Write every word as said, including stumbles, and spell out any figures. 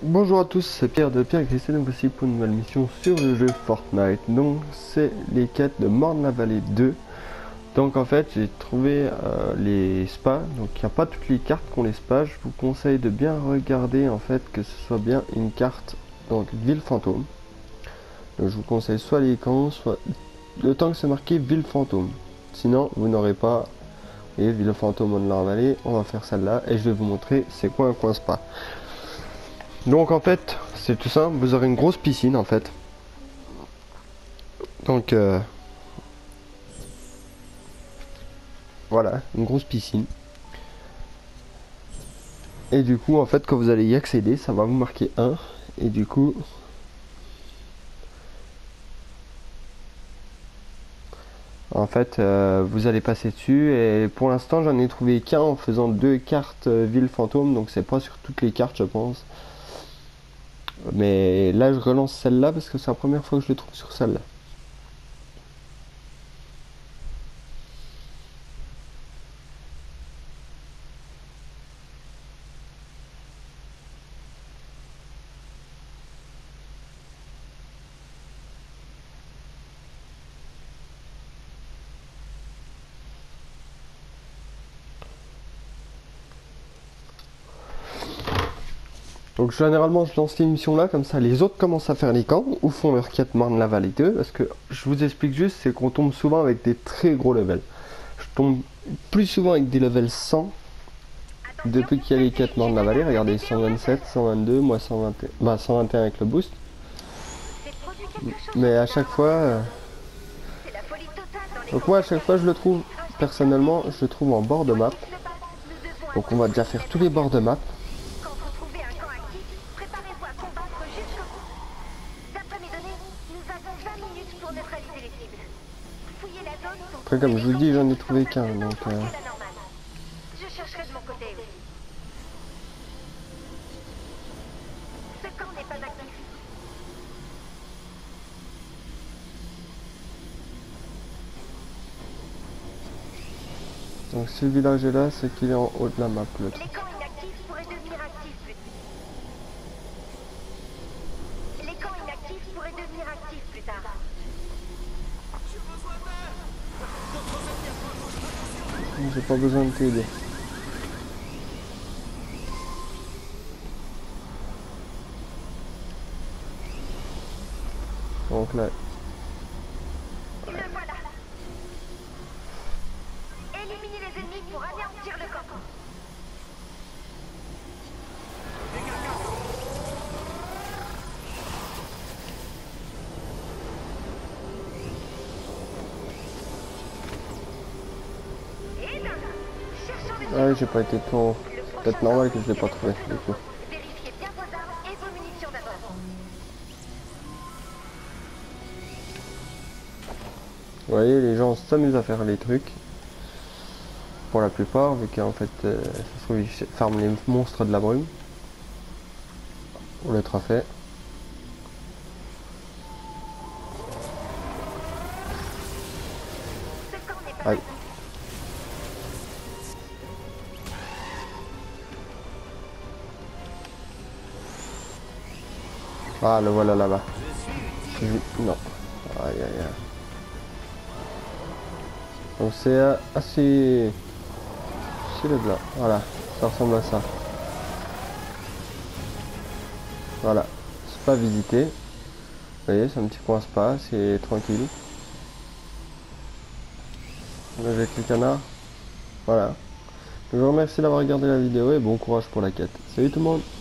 Bonjour à tous, c'est Pierre de Pierre Christ et nous voici pour une nouvelle mission sur le jeu Fortnite. Donc c'est les quêtes de Morne-la-Vallée deux. Donc en fait j'ai trouvé euh, les spas, donc il n'y a pas toutes les cartes qui ont les spas. Je vous conseille de bien regarder en fait que ce soit bien une carte, donc ville fantôme. Donc je vous conseille soit les camps, soit le temps que c'est marqué ville fantôme. Sinon vous n'aurez pas, et ville fantôme Morne-la-Vallée, on va faire celle-là et je vais vous montrer c'est quoi un coin spa. Donc en fait, c'est tout simple, vous aurez une grosse piscine en fait. Donc euh, voilà, une grosse piscine. Et du coup, en fait, quand vous allez y accéder, ça va vous marquer un. Et du coup, en fait, euh, vous allez passer dessus. Et pour l'instant, j'en ai trouvé qu'un en faisant deux cartes euh, ville fantôme. Donc c'est pas sur toutes les cartes, je pense. Mais là, je relance celle-là parce que c'est la première fois que je le trouve sur celle-là. Donc généralement je lance ces missions là, comme ça les autres commencent à faire les camps ou font leur quête Morne-la-Vallée deux. Parce que je vous explique juste, c'est qu'on tombe souvent avec des très gros levels. Je tombe plus souvent avec des levels cent depuis qu'il y a les quêtes Morne-la-Vallée. Regardez, cent vingt-sept, cent vingt-deux, moi cent vingt et un, bah cent vingt et un avec le boost. Mais à chaque fois... Euh... Donc moi à chaque fois je le trouve, personnellement je le trouve en bord de map. Donc on va déjà faire tous les bords de map. Après comme je vous le dis, j'en ai trouvé qu'un, donc... Euh... Je chercherai de mon côté aussi. Ce camp n'est pas actif. Donc ce village est là, c'est qu'il est en haut de la map, le truc. Les camps inactifs pourraient devenir actifs plus tard. Les camps inactifs pourraient devenir actifs plus tard. J'ai pas besoin de t'aider. Donc là... Le voilà. Éliminez les ennemis pour anéantir le camp. Et là, cherchons les Ah oui, j'ai pas été trop... Peut-être normal que je l'ai pas trouvé, du coup. Vérifiez bien vos armes et vos munitions d'abord. Vous voyez, les gens s'amusent à faire les trucs. Pour la plupart, vu qu'en fait, euh, ça se trouve, ils farment les monstres de la brume. Pour le trophée. Ce camp n'est pas Aïe. actif. Ah, le voilà là-bas. Non. Aïe, aïe, aïe. Donc c'est euh, assez... C'est le blanc. Voilà. Ça ressemble à ça. Voilà. Spa visité. Vous voyez, c'est un petit coin spa. C'est tranquille. Là, j'ai le canard. Voilà. Je vous remercie d'avoir regardé la vidéo et bon courage pour la quête. Salut tout le monde!